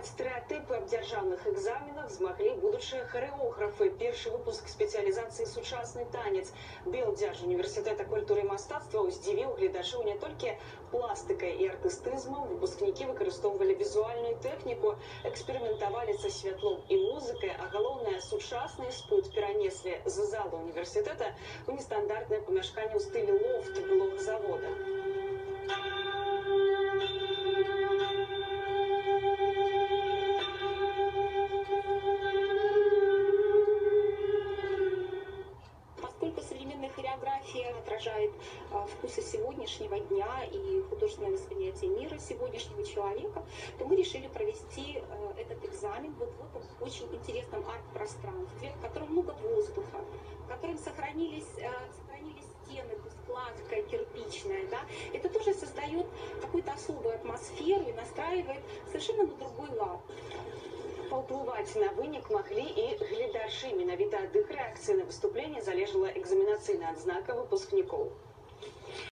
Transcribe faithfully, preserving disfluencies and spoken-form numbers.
Размаляваць стэеатыпы аб дзяржаўных экзаменах змаглі будучыя харэографы. Першы выпуск спецыялізацыі сучасны танец. Белдзярж універсітэта культуры і мастацтва здзівіў гледачоў не толькі пластыкай і артыстызмам. Выпускнікі выкарыстоўвалі візуальную тэхніку, эксперыментавалі са святлом і музыкай, а галоўнае, сучасны спыт перанеслі з зала універсітэта у нестандартнае памяшканне ў стылі лофт былога завода. Поскольку современная хореография отражает а, вкусы сегодняшнего дня и художественное восприятие мира сегодняшнего человека, то мы решили провести а, этот экзамен вот в этом очень интересном арт-пространстве, в котором много воздуха, в котором сохранились, а, сохранились стены, то есть кладка кирпичная. Да? Это тоже создает какую-то особую атмосферу и настраивает совершенно на другой лад. Паўплываць на вынік маглі і гледачы. Менавіта ад іх рэакцыі на выступленне залежала экзаменацыйная адзнака выпускнікоў.